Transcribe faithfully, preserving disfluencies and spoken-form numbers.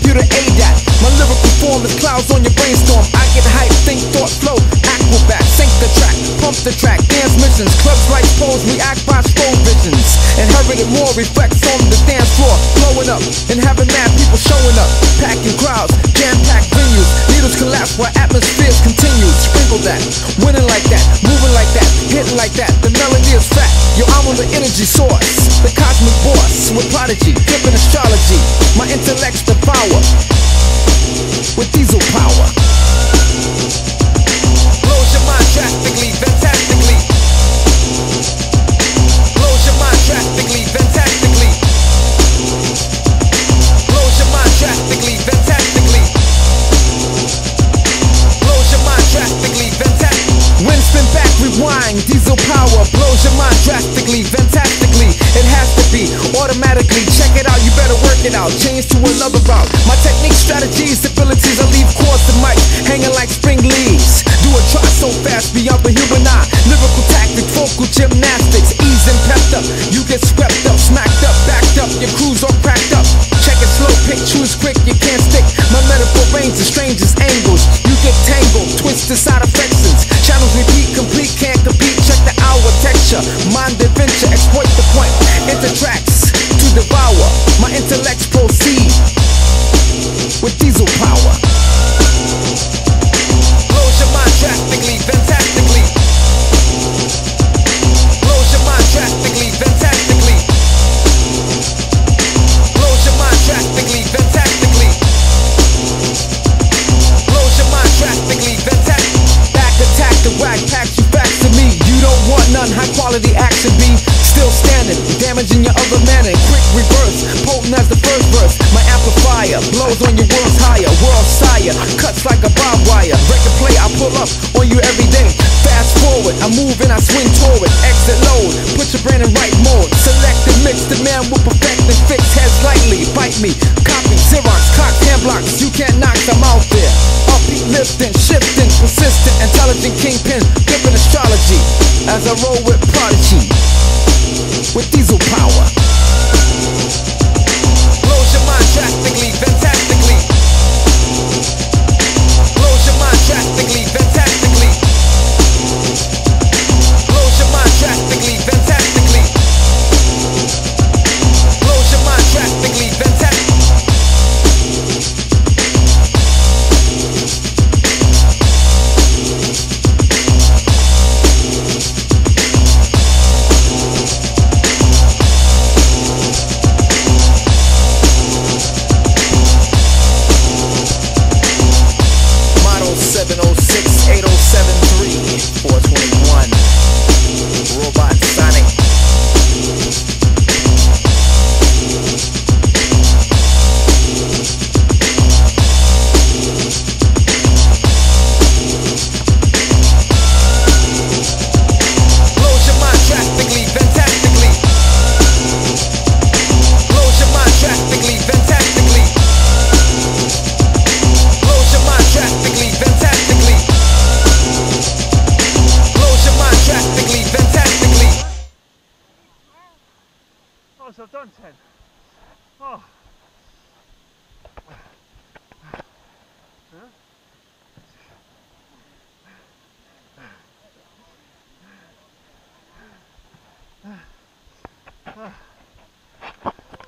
computer A D A T. My lyrical form is clouds on your brainstorm. I get hype, think, thought, flow, acrobat. Sync the track, pump the track, dance missions. Clubs like pose, react by slow visions. Inherited more, reflects on the dance floor. Blowing up and having mad people showing up. Packing crowds, jam-packed venues. Needles collapse while atmospheres continue. Sprinkle that, winning like that, moving like that, hitting like that. The melody is fat. Yo, I'm on the energy source, the cosmic boss with prodigy, flipping astrology. My intellect's the power with diesel power. Blows your mind drastically, fantastically. Blows your mind drastically, fantastically. Blows your mind drastically, fantastically. Blows your mind drastically, fantastically. Wind spin back, rewind, diesel power. Blows your mind drastically, fantastically. It has to be automatically. Check it out, you better work it out. Change to another route. My technique, strategies, abilities, I leave course to mic hanging like spring leaves. Do a try so fast beyond the human eye. Lyrical tactic, vocal gymnastics, ease and pepped up. You get swept up, smacked up, backed up. Your crew's all cracked up. Check it slow, pick, choose quick, you can't stick. My metaphor range the strangest angles. You get tangled, twisted side affections. Channels repeat, complete, can't compete. Check the hour texture, mind adventure, exploit the point. Enter tracks to devour. My intellects proceed with diesel power. Blows your mind drastically, fantastically. Blows your mind drastically, fantastically. Blows your mind drastically, fantastically. Blows your mind drastically, fantastically. Back attack the whack, pack you facts to me. You don't want none, high quality action be still standing, damaging your other manner. Quick reverse, potent as the first verse. My amplifier blows on your world's higher, world sire, cuts like a barbed wire. Record play, I pull up on you every day. Fast forward, I move and I swing toward. Exit load, put your brain in right mode. Select and mix, the man will perfect and fix. Heads lightly, bite me, copy, Xerox, cock, hand blocks. You can't knock, I'm out there. Upbeat, lifting, shifting, persistent, intelligent kingpin, flipping astrology. As I roll with prodigy, with diesel power. Blows your mind drastically, fantastically. Blows your mind drastically, fantastically. Blows your mind drastically, fantastically. Blows your mind drastically, fantastically. seven oh six, eight oh seven three, four twenty-one. Robot Sonic. Blows your mind drastically, fantastically. Blows your mind drastically, fantastically. Blows your mind drastically, fantastically. Blows your mind drastically, fantastically. Oh, so I've done ten. Oh.